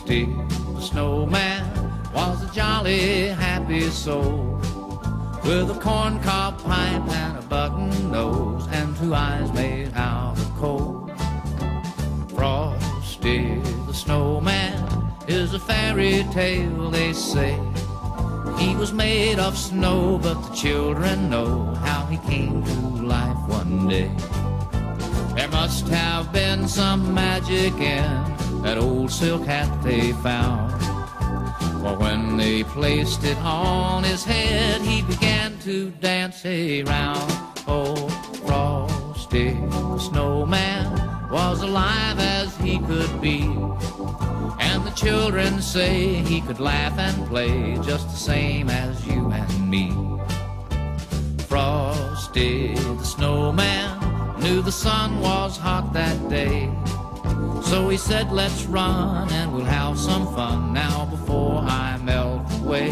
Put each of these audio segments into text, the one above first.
Frosty the Snowman was a jolly, happy soul, with a corncob pipe and a button nose and two eyes made out of coal. Frosty the Snowman is a fairy tale, they say. He was made of snow, but the children know how he came to life one day. There must have been some magic in that old silk hat they found, for when they placed it on his head, he began to dance around. Oh, Frosty the Snowman was alive as he could be, and the children say he could laugh and play just the same as you and me. Frosty the Snowman knew the sun was hot that day, so he said, let's run and we'll have some fun now before I melt away.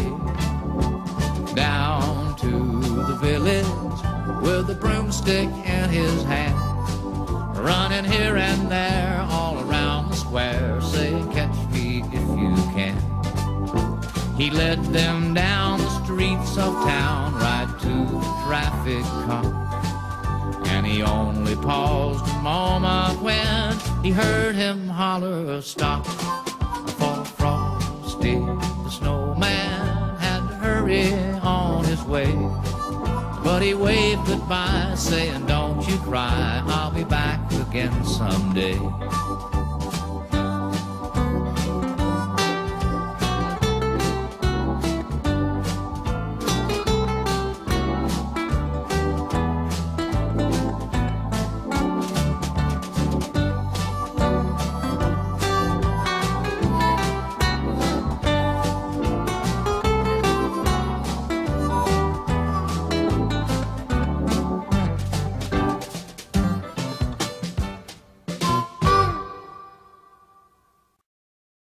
Down to the village with a broomstick in his hand, running here and there all around the square, saying, catch me if you can. He led them down the streets of town right to the traffic cop, and he only paused a moment when he heard him holler, stop. For Frosty the Snowman had to hurry on his way, but he waved goodbye, saying, don't you cry, I'll be back again someday.